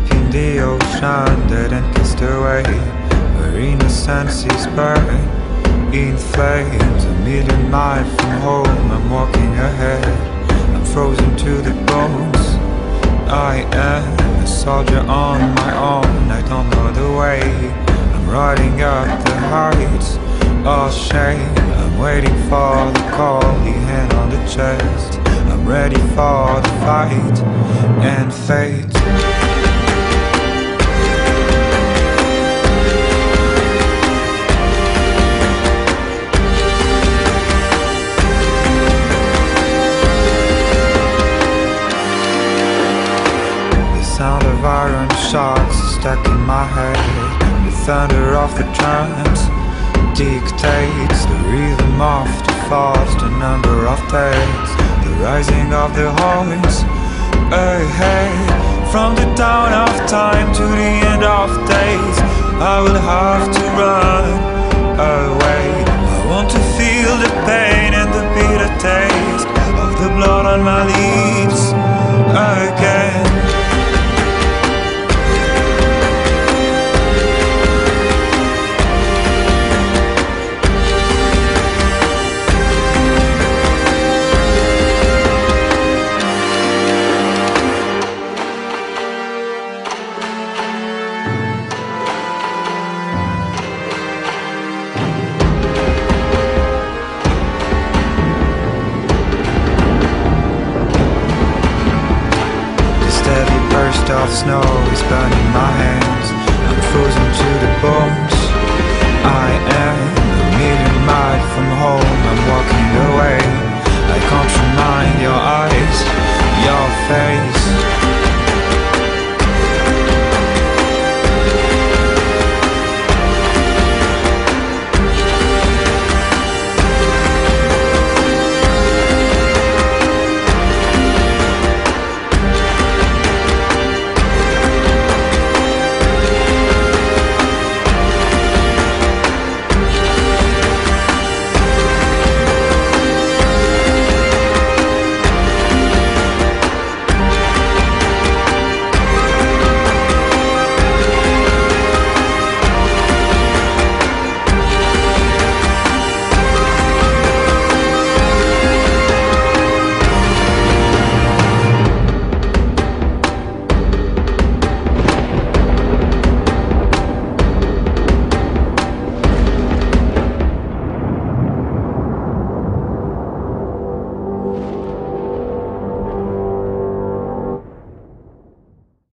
in the ocean, dead and cast away, where innocence is burned in flames. A million miles from home, I'm walking ahead, I'm frozen to the bones. I am a soldier on my own, I don't know the way, I'm riding up the heights, all shame. I'm waiting for the call, the hand on the chest, I'm ready for the fight and fate. Sound of iron shots stuck in my head. The thunder of the drums dictates the rhythm of the falls, the number of days, the rising of the horns ahead. From the dawn of time to the end of days, I will have to run away. I want to feel the pain and the bitter taste of the blood on my lips again. Of snow is burning my hands, I'm frozen to the bones. I am a million miles from home, I'm walking away, I can't remind your eyes, your face.